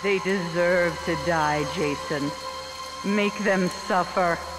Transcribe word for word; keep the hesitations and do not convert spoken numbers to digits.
They deserve to die, Jason. Make them suffer.